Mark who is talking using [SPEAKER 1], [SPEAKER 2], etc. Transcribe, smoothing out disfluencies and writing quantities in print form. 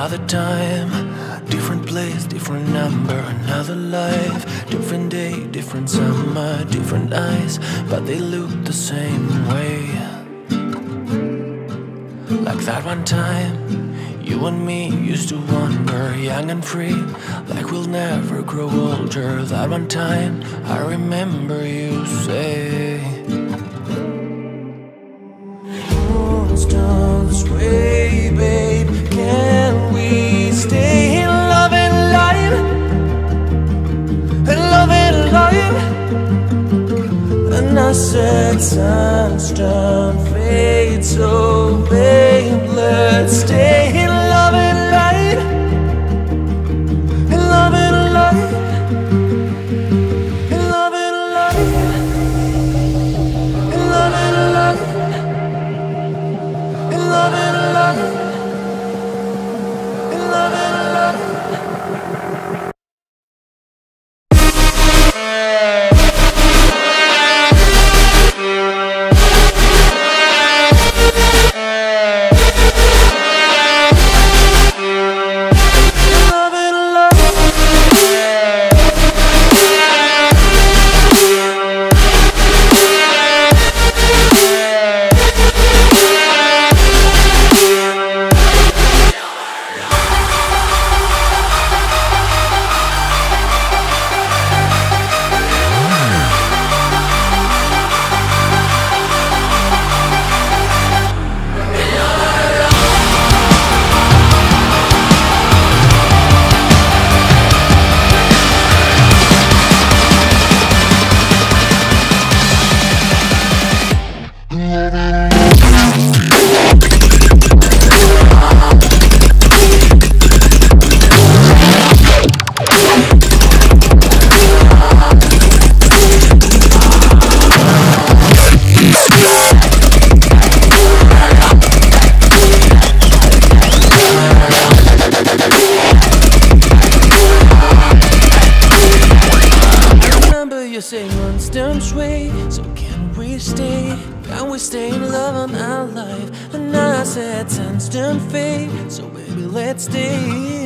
[SPEAKER 1] Another time, different place, different number, another life, different day, different summer, different eyes, but they look the same way. Like that one time, you and me used to wander, young and free, like we'll never grow older. That one time, I remember you say, "Don't sway, babe, can we stay in love and light, and love and light?" And I said, "Suns don't fade, so babe, let's stay in love and light, in love and light, in love and light, in love and light, in love and light, in love and light." In love and our life, and I said suns don't fade, so baby let's stay.